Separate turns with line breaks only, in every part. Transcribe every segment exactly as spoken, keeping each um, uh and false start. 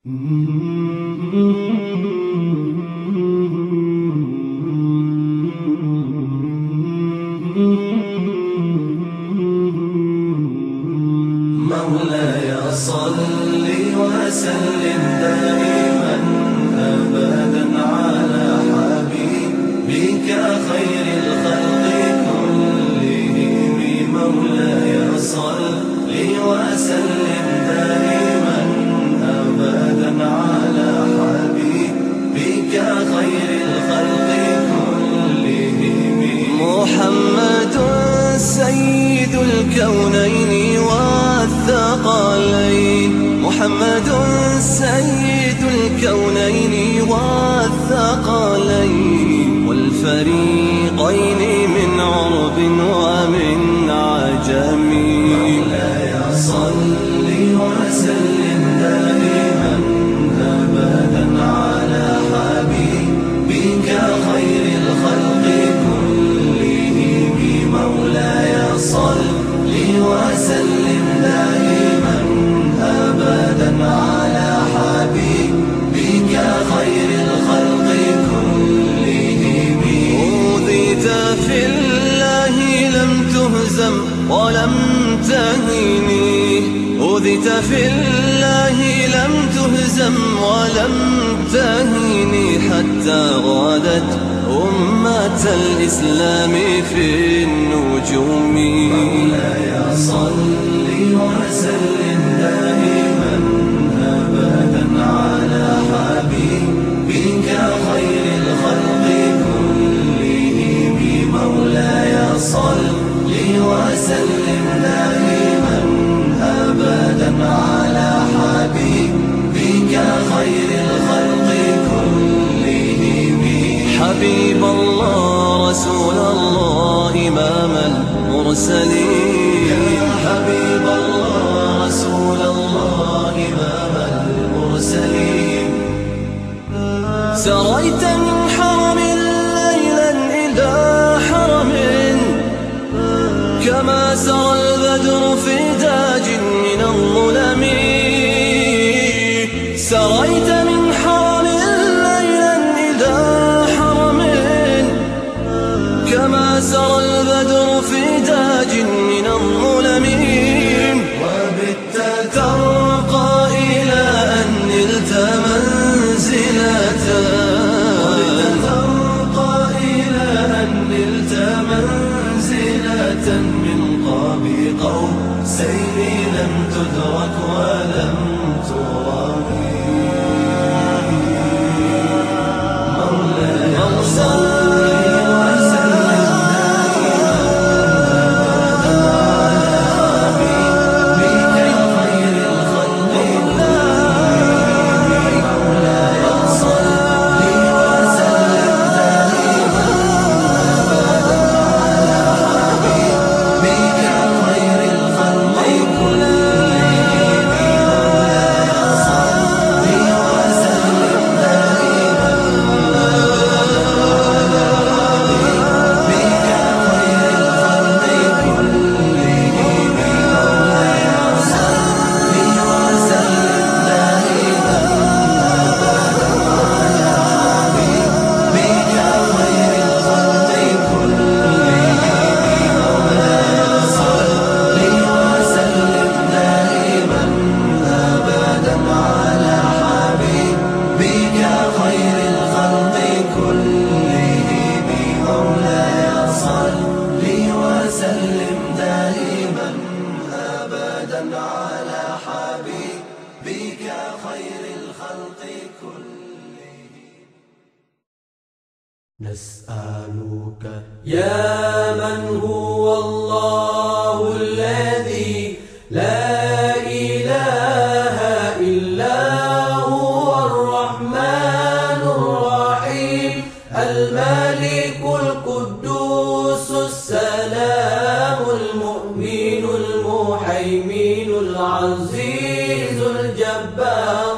مولاي صل وسلم دائما أبدا على حبيبك خير الخلق كلهم. مولاي صل وسلم دائما أبدا على حبيبك خير الخلق كلهم. محمد سيد الكونين والثقلين، محمد سيد الكونين والثقلين والفريقين من عرب ومن عجم. مولاي صل وسلم دائما أبدا على حبيبك خير الخلق كلهم. مولاي صل وسلم دائما أبدا على حبيبك خير الخلق كلهم. أوذيت في الله لم تهزم ولم تهني، أوذيت في الله لم تهزم ولم تهني حتى غادت أمة الإسلام في النجوم. مولاي صل وسلم دائما أبدا على حبيبك خير الخلق كلهم. مولاي صل وسلم دائما أبدا على حبيبك خير الخلق كلهم. حبيب الله رسول الله إمام المرسلين، يا حبيب الله رسول الله إمام المرسلين. سريت من حرم ليلا إلى حرم كما سرى البدر في تاج من الظلم. سريت من حرم ليلا إلى حرم كما سرى البدر في تاج من الظلم. وبت ترقى إلى أن نلت منزلة، وبت ترقى إلى أن نلت منزلة من قاب قوسين لم تدرك ولم ترامي. مولاي صل
نسألك يا من هو الله الذي لا إله إلا هو الرحمن الرحيم الملك القدوس السلام المؤمن المهيمن العزيز الجبار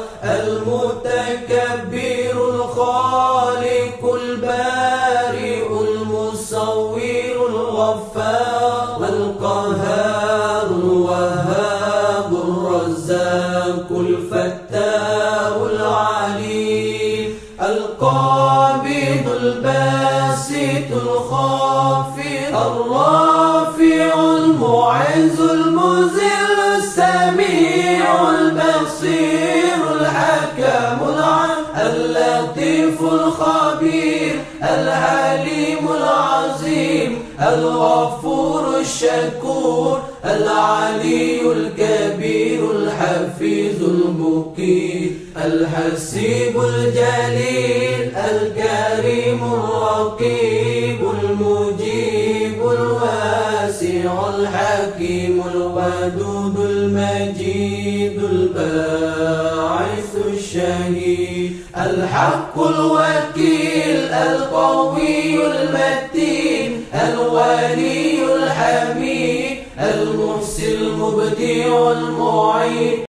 المتكبر الخالق البارئ المصور الغفار القهار الوهاب الرزاق الفتاح الرافع المعز المذل السميع البصير الحكم العليم اللطيف الخبير الحليم العظيم الغفور الشكور العلي الكبير الحفيظ المقيت الحسيب الجليل الكريم الرقيب المجيب الواسع الحكيم الودود المجيد الباعث الشهيد الحق الوكيل القوي المتين الولي الحميد المحسن المبدع المعين